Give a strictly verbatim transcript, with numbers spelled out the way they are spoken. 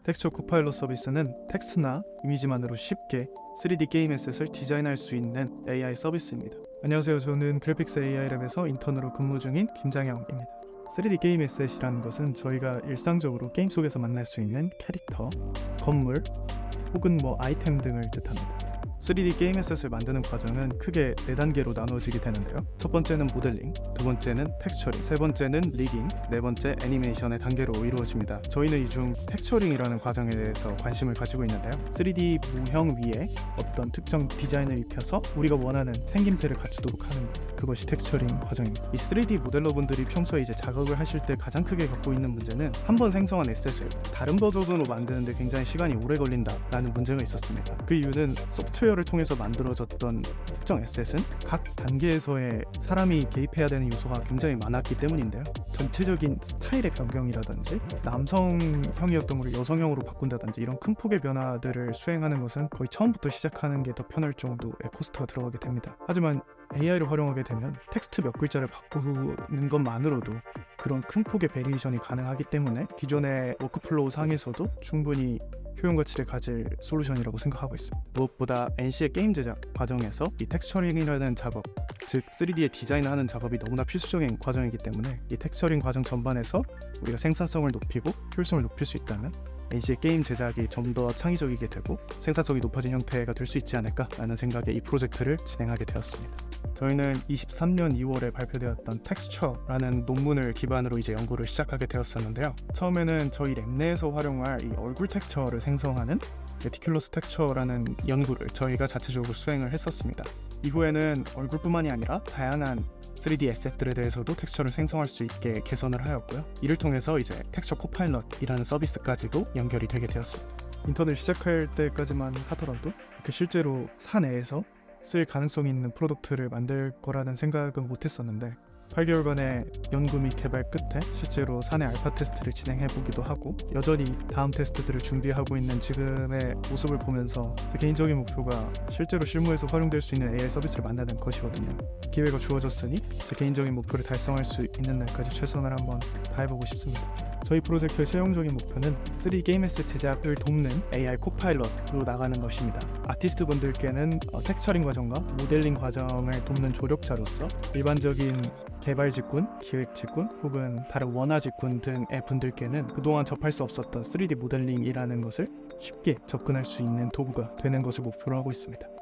텍스처 코파일럿 서비스는 텍스트나 이미지만으로 쉽게 쓰리디 게임 에셋을 디자인할 수 있는 에이아이 서비스입니다. 안녕하세요. 저는 그래픽스 에이아이랩에서 인턴으로 근무 중인 김장영입니다. 쓰리디 게임 에셋이라는 것은 저희가 일상적으로 게임 속에서 만날 수 있는 캐릭터, 건물, 혹은 뭐 아이템 등을 뜻합니다. 쓰리디 게임 에셋을 만드는 과정은 크게 네 단계로 나눠지게 되는데요. 첫 번째는 모델링, 두 번째는 텍스처링, 세 번째는 리깅, 네 번째 애니메이션의 단계로 이루어집니다. 저희는 이 중 텍스처링이라는 과정에 대해서 관심을 가지고 있는데요. 쓰리디 모형 위에 어떤 특정 디자인을 입혀서 우리가 원하는 생김새를 갖추도록 하는 것, 그것이 텍스처링 과정입니다. 이 쓰리디 모델러분들이 평소에 이제 작업을 하실 때 가장 크게 겪고 있는 문제는 한 번 생성한 에셋을 다른 버전으로 만드는데 굉장히 시간이 오래 걸린다라는 문제가 있었습니다. 그 이유는 소프트웨어 를 통해서 만들어졌던 특정 에셋은 각 단계에서의 사람이 개입해야 되는 요소가 굉장히 많았기 때문인데요. 전체적인 스타일의 변경이라든지 남성형이었던 걸 여성형으로 바꾼다든지 이런 큰 폭의 변화들을 수행하는 것은 거의 처음부터 시작하는 게 더 편할 정도의 코스트가 들어가게 됩니다. 하지만 에이아이를 활용하게 되면 텍스트 몇 글자를 바꾸는 것만으로도 그런 큰 폭의 베리에이션이 가능하기 때문에 기존의 워크플로우 상에서도 충분히 효용 가치를 가질 솔루션이라고 생각하고 있습니다. 무엇보다 엔씨의 게임 제작 과정에서 이 텍스처링이라는 작업, 즉 쓰리디의 디자인하는 작업이 너무나 필수적인 과정이기 때문에 이 텍스처링 과정 전반에서 우리가 생산성을 높이고 효율성을 높일 수 있다면 엔씨의 게임 제작이 좀 더 창의적이게 되고 생산성이 높아진 형태가 될 수 있지 않을까라는 생각에 이 프로젝트를 진행하게 되었습니다. 저희는 이십삼 년 이월에 발표되었던 텍스처라는 논문을 기반으로 이제 연구를 시작하게 되었었는데요. 처음에는 저희 랩 내에서 활용할 이 얼굴 텍스처를 생성하는 레티큘러스 텍스처라는 연구를 저희가 자체적으로 수행을 했었습니다. 이후에는 얼굴뿐만이 아니라 다양한 쓰리디 에셋들에 대해서도 텍스처를 생성할 수 있게 개선을 하였고요. 이를 통해서 이제 텍스처 코파일럿이라는 서비스까지도 연결이 되게 되었습니다. 인턴을 시작할 때까지만 하더라도 이렇게 실제로 사내에서 쓸 가능성이 있는 프로덕트를 만들 거라는 생각은 못했었는데 팔 개월간의 연구 및 개발 끝에 실제로 사내 알파 테스트를 진행해보기도 하고 여전히 다음 테스트들을 준비하고 있는 지금의 모습을 보면서 제 개인적인 목표가 실제로 실무에서 활용될 수 있는 에이아이 서비스를 만나는 것이거든요. 기회가 주어졌으니 제 개인적인 목표를 달성할 수 있는 날까지 최선을 한번 다해보고 싶습니다. 저희 프로젝트의 최종적인 목표는 쓰리디 게임 에셋 제작을 돕는 에이아이 코파일럿으로 나가는 것입니다. 아티스트 분들께는 어, 텍스처링 과정과 모델링 과정을 돕는 조력자로서 일반적인 개발 직군, 기획 직군, 혹은 다른 원화 직군 등의 분들께는 그동안 접할 수 없었던 쓰리디 모델링이라는 것을 쉽게 접근할 수 있는 도구가 되는 것을 목표로 하고 있습니다.